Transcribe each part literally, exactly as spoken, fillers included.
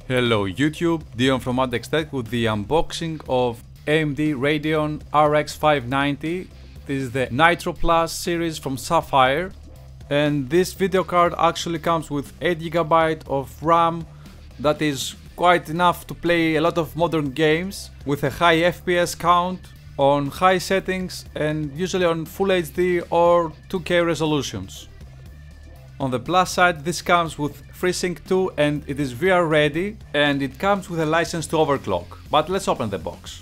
Hello YouTube, Dion from Addex Tech with the unboxing of A M D Radeon R X five ninety. This is the Nitro Plus series from Sapphire, and this video card actually comes with eight gigabytes of RAM. That is quite enough to play a lot of modern games with a high F P S count on high settings and usually on Full H D or two K resolutions. On the plus side, this comes with FreeSync two and it is V R ready, and it comes with a license to overclock. But let's open the box.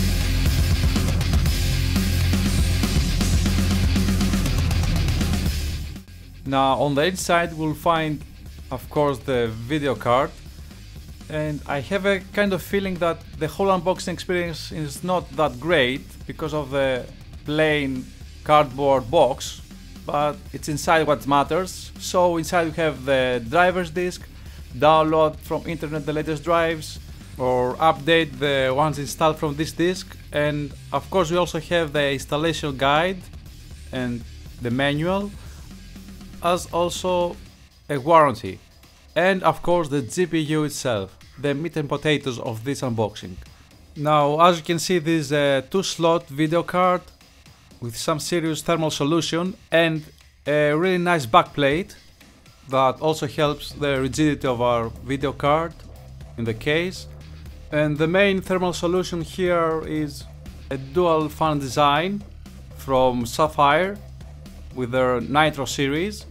Now on the inside we'll find, of course, the video card, and I have a kind of feeling that the whole unboxing experience is not that great because of the plain cardboard box. But it's inside what matters. So inside we have the driver's disc, download from internet the latest drives, or update the ones installed from this disc, and of course we also have the installation guide and the manual, as also a warranty, and of course the G P U itself, the meat and potatoes of this unboxing. Now, as you can see, this is a two slot video card with some serious thermal solution and a really nice backplate that also helps the rigidity of our video card in the case. And the main thermal solution here is a dual fan design from Sapphire with their Nitro series.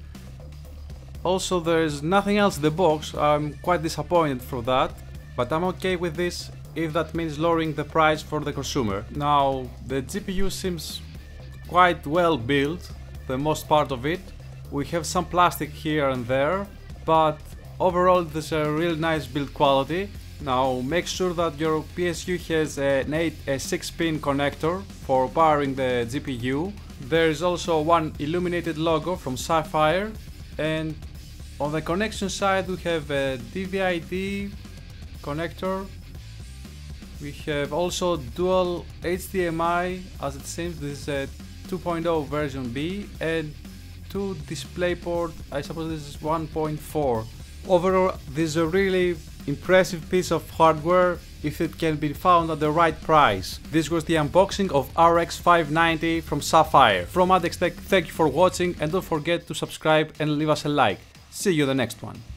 Also, there is nothing else in the box. I'm quite disappointed for that, but I'm okay with this if that means lowering the price for the consumer. Now, the G P U seems quite well built, the most part of it. We have some plastic here and there, but overall there's a real nice build quality. Now make sure that your P S U has an eight, a six pin connector for powering the G P U. There is also one illuminated logo from Sapphire, and on the connection side we have a D V I D connector. We have also dual H D M I, as it seems. This is a two point oh version B, and two DisplayPort, I suppose this is one point four. Overall, this is a really impressive piece of hardware if it can be found at the right price. This was the unboxing of R X five ninety from Sapphire. From Addex Tech, thank you for watching, and don't forget to subscribe and leave us a like. See you in the next one.